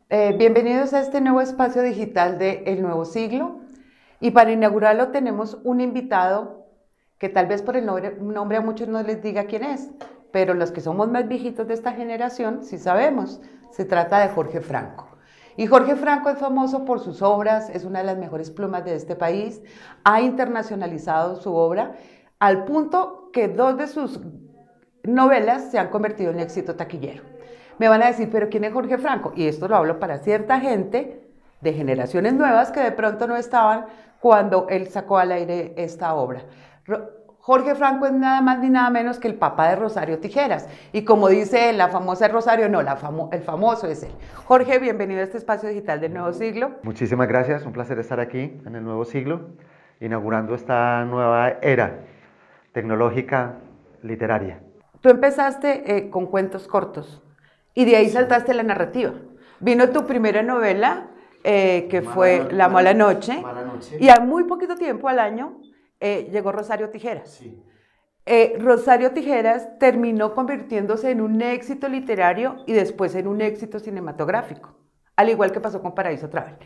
Bienvenidos a este nuevo espacio digital de El Nuevo Siglo. Y para inaugurarlo tenemos un invitado que tal vez por el nombre a muchos no les diga quién es, pero los que somos más viejitos de esta generación sí sabemos. Se trata de Jorge Franco. Y Jorge Franco es famoso por sus obras, es una de las mejores plumas de este país, ha internacionalizado su obra al punto que dos de sus novelas se han convertido en éxito taquillero. Me van a decir, pero ¿quién es Jorge Franco? Y esto lo hablo para cierta gente de generaciones nuevas que de pronto no estaban cuando él sacó al aire esta obra. Jorge Franco es nada más ni nada menos que el papá de Rosario Tijeras. Y como dice la famosa Rosario, no, el famoso es él. Jorge, bienvenido a este espacio digital del Nuevo Siglo. Muchísimas gracias, un placer estar aquí en el nuevo siglo, inaugurando esta nueva era tecnológica literaria. Tú empezaste con cuentos cortos y de ahí saltaste la narrativa. Vino tu primera novela, que fue La Mala Noche, Mala Noche. y a muy poquito tiempo, al año, llegó Rosario Tijeras. Sí. Rosario Tijeras terminó convirtiéndose en un éxito literario y después en un éxito cinematográfico, al igual que pasó con Paraíso Travel.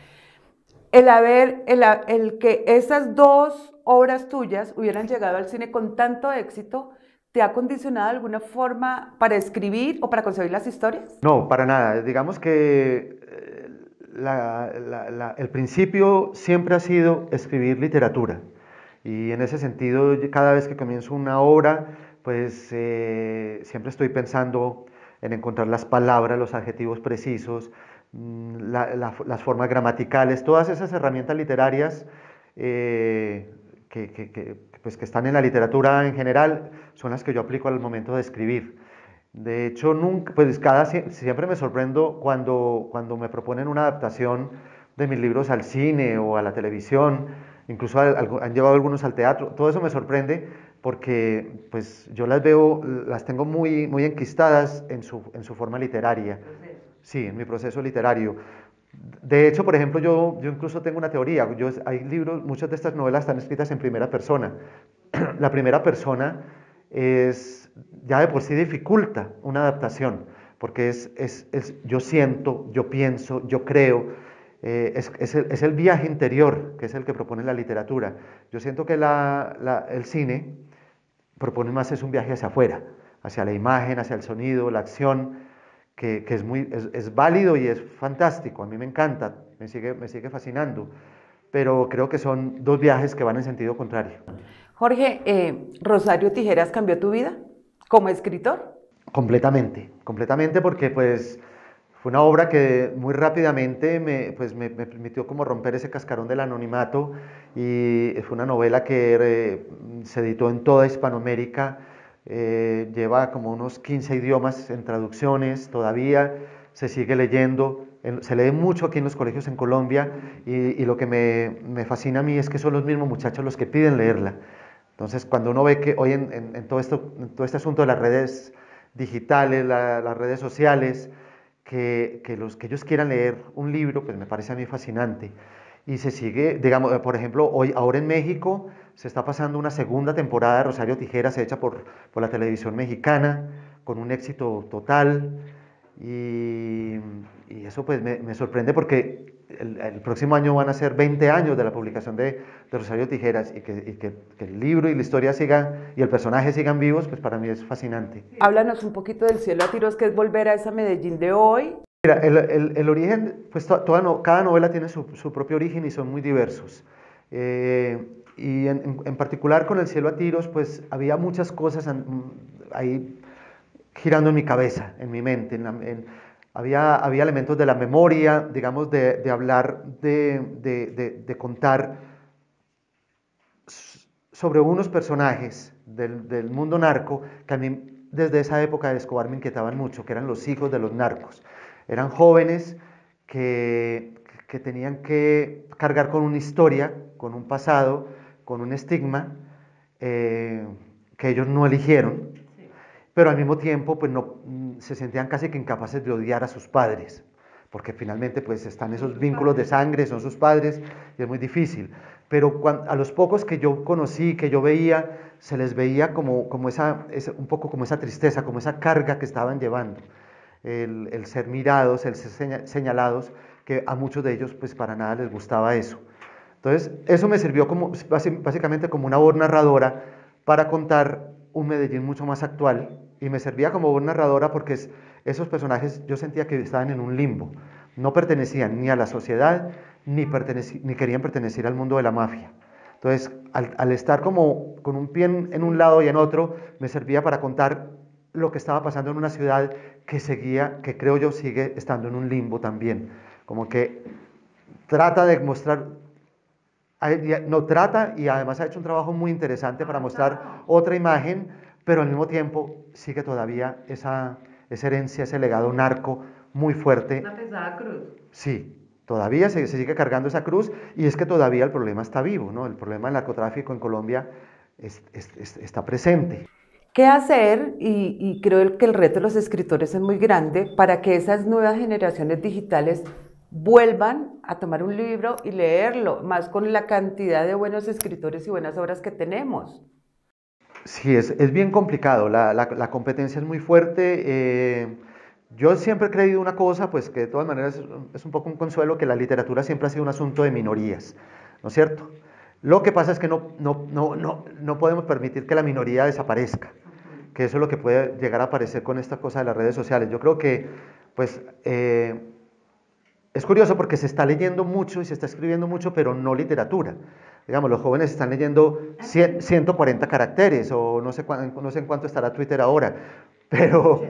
El que esas dos obras tuyas hubieran llegado al cine con tanto éxito, ¿te ha condicionado de alguna forma para escribir o para concebir las historias? No, para nada. Digamos que el principio siempre ha sido escribir literatura. Y en ese sentido, cada vez que comienzo una obra, pues siempre estoy pensando en encontrar las palabras, los adjetivos precisos, las formas gramaticales, todas esas herramientas literarias pues, que están en la literatura en general, son las que yo aplico al momento de escribir. De hecho, nunca, pues siempre me sorprendo cuando me proponen una adaptación de mis libros al cine o a la televisión, incluso han llevado algunos al teatro. Todo eso me sorprende porque pues, yo las veo, las tengo muy enquistadas en su forma literaria. Sí, en mi proceso literario. De hecho, por ejemplo, yo incluso tengo una teoría. Hay libros, muchas de estas novelas están escritas en primera persona. La primera persona ya de por sí dificulta una adaptación, porque yo siento, yo pienso, yo creo, es el viaje interior que es el que propone la literatura. Yo siento que el cine propone más es un viaje hacia afuera, hacia la imagen, hacia el sonido, la acción, que es válido y es fantástico, a mí me encanta, me sigue fascinando, pero creo que son dos viajes que van en sentido contrario. Jorge, ¿Rosario Tijeras cambió tu vida como escritor? Completamente, completamente porque pues fue una obra que muy rápidamente me permitió como romper ese cascarón del anonimato y fue una novela que se editó en toda Hispanoamérica, lleva como unos 15 idiomas en traducciones todavía, se sigue leyendo, se lee mucho aquí en los colegios en Colombia y lo que me fascina a mí es que son los mismos muchachos los que piden leerla. Entonces, cuando uno ve que hoy en todo este asunto de las redes digitales, las redes sociales, que ellos quieran leer un libro, pues me parece a mí fascinante. Y se sigue, digamos, por ejemplo, ahora en México se está pasando una segunda temporada de Rosario Tijeras hecha por la televisión mexicana, con un éxito total. Y, y eso pues me sorprende porque el próximo año van a ser 20 años de la publicación de Rosario Tijeras y que el libro y la historia sigan y el personaje sigan vivos, pues para mí es fascinante. Háblanos un poquito del Cielo a Tiros, que es volver a esa Medellín de hoy. Mira, el origen, pues cada novela tiene su propio origen y son muy diversos. Y en particular con El cielo a tiros, pues había muchas cosas ahí girando en mi cabeza, en mi mente. Había elementos de la memoria, digamos, de hablar, de contar sobre unos personajes del mundo narco que a mí desde esa época de Escobar me inquietaban mucho, que eran los hijos de los narcos. Eran jóvenes que tenían que cargar con una historia, con un pasado, con un estigma que ellos no eligieron, pero al mismo tiempo pues no, se sentían casi que incapaces de odiar a sus padres, porque finalmente pues están esos vínculos de sangre, son sus padres y es muy difícil. Pero a los pocos que yo conocí, que yo veía, se les veía como un poco como esa tristeza, como esa carga que estaban llevando. el ser mirados, el ser señalados, que a muchos de ellos pues para nada les gustaba eso. Entonces, eso me sirvió como, básicamente como una voz narradora para contar un Medellín mucho más actual, y me servía como voz narradora porque esos personajes yo sentía que estaban en un limbo, no pertenecían ni a la sociedad, ni querían pertenecer al mundo de la mafia. Entonces, al estar como con un pie en un lado y en otro, me servía para contar lo que estaba pasando en una ciudad que creo yo sigue estando en un limbo también, como que trata de mostrar, no trata, y además ha hecho un trabajo muy interesante para mostrar otra imagen, pero al mismo tiempo sigue todavía esa herencia, ese legado narco muy fuerte. Una pesada cruz. Sí, todavía se sigue cargando esa cruz, y es que todavía el problema está vivo, ¿no? El problema del narcotráfico en Colombia está presente. ¿Qué hacer? Y creo que el reto de los escritores es muy grande para que esas nuevas generaciones digitales vuelvan a tomar un libro y leerlo, más con la cantidad de buenos escritores y buenas obras que tenemos. Sí, es bien complicado, la competencia es muy fuerte. Yo siempre he creído una cosa, pues que de todas maneras es un poco un consuelo, que la literatura siempre ha sido un asunto de minorías, ¿no es cierto? Lo que pasa es que no podemos permitir que la minoría desaparezca, que eso es lo que puede llegar a aparecer con esta cosa de las redes sociales. Yo creo que, pues, es curioso porque se está leyendo mucho y se está escribiendo mucho, pero no literatura. Digamos, los jóvenes están leyendo 140 caracteres, o no sé en cuánto estará Twitter ahora, pero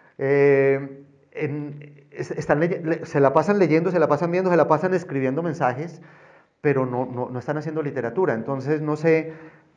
se la pasan leyendo, se la pasan viendo, se la pasan escribiendo mensajes, pero no están haciendo literatura. Entonces, no sé,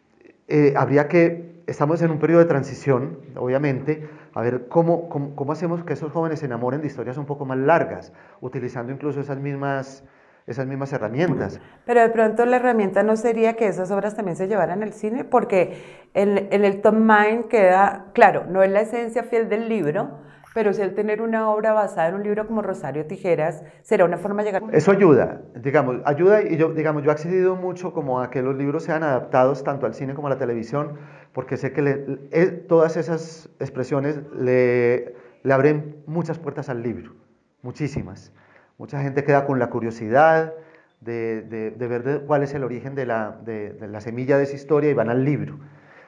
estamos en un periodo de transición, obviamente, a ver cómo hacemos que esos jóvenes se enamoren de historias un poco más largas, utilizando incluso esas mismas herramientas. Pero de pronto la herramienta no sería que esas obras también se llevaran al cine, porque en el top mind queda, claro, no es la esencia fiel del libro, pero si el tener una obra basada en un libro como Rosario Tijeras será una forma de llegar. Eso ayuda, digamos, y yo he accedido mucho como a que los libros sean adaptados tanto al cine como a la televisión, porque sé que todas esas expresiones le abren muchas puertas al libro, muchísimas. Mucha gente queda con la curiosidad de ver cuál es el origen de la semilla de esa historia, y van al libro.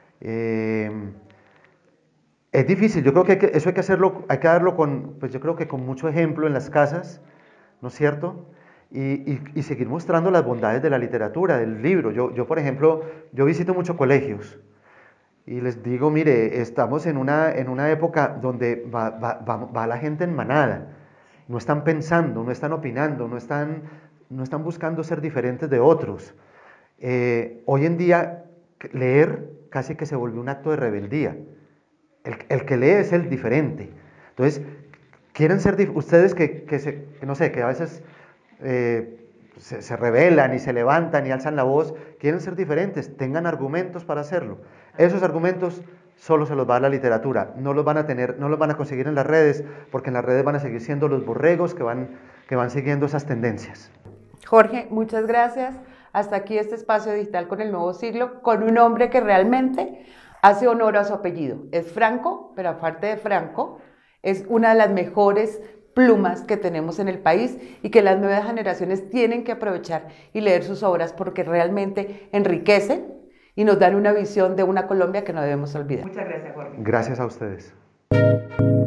Es difícil, yo creo que eso hay que hacerlo, hay que darlo pues yo creo que con mucho ejemplo en las casas, ¿no es cierto? Y seguir mostrando las bondades de la literatura, del libro. Yo, por ejemplo, yo visito muchos colegios y les digo, mire, estamos en una época donde va la gente en manada. No están pensando, no están opinando, no están buscando ser diferentes de otros. Hoy en día leer casi que se volvió un acto de rebeldía. El que lee es el diferente. Entonces, quieren ser ustedes no sé, que a veces se rebelan y se levantan y alzan la voz, quieren ser diferentes, tengan argumentos para hacerlo. Esos argumentos solo se los va a la literatura, no los van a conseguir en las redes, porque en las redes van a seguir siendo los borregos que van siguiendo esas tendencias. Jorge, muchas gracias. Hasta aquí este espacio digital con el nuevo siglo, con un hombre que realmente hace honor a su apellido. Es Franco, pero aparte de Franco, es una de las mejores plumas que tenemos en el país y que las nuevas generaciones tienen que aprovechar y leer sus obras, porque realmente enriquecen y nos dan una visión de una Colombia que no debemos olvidar. Muchas gracias, Jorge. Gracias a ustedes.